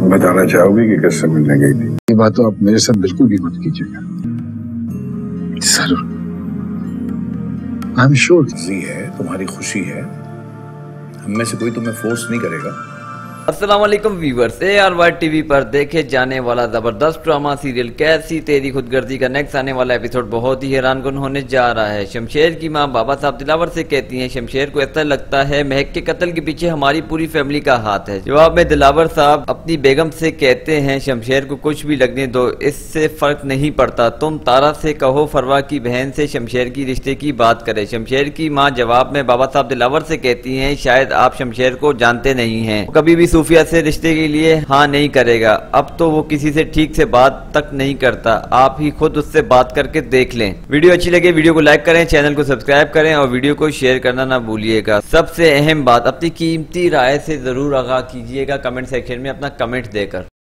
बताना चाहोगे कि किससे मिलने गई थी? ये बात तो आप मेरे साथ बिल्कुल भी मत कीजिएगा। जरूर, आई एम श्योर है, तुम्हारी खुशी है, हम में से कोई तुम्हें फोर्स नहीं करेगा। अस्सलाम वालेकुम व्यूअर्स, ARY टीवी पर देखे जाने वाला जबरदस्त ड्रामा सीरियल कैसी तेरी खुदगर्जी का नेक्स्ट आने वाला एपिसोड बहुत ही हैरानकुन होने जा रहा है। शमशेर की मां बाबा साहब दिलावर से कहती हैं शमशेर को ऐसा लगता है महक के कत्ल के पीछे हमारी पूरी फैमिली का हाथ है। जवाब में दिलावर साहब अपनी बेगम से कहते हैं शमशेर को कुछ भी लगने दो, इससे फर्क नहीं पड़ता, तुम तारा से कहो फरवा की बहन से शमशेर की रिश्ते की बात करे। शमशेर की माँ जवाब में बाबा साहब दिलावर से कहती हैं शायद आप शमशेर को जानते नहीं हैं, कभी भी सूफिया से रिश्ते के लिए हाँ नहीं करेगा, अब तो वो किसी से ठीक से बात तक नहीं करता, आप ही खुद उससे बात करके देख लें। वीडियो अच्छी लगे वीडियो को लाइक करें, चैनल को सब्सक्राइब करें और वीडियो को शेयर करना ना भूलिएगा। सबसे अहम बात, अपनी कीमती राय से जरूर आगाह कीजिएगा कमेंट सेक्शन में अपना कमेंट देकर।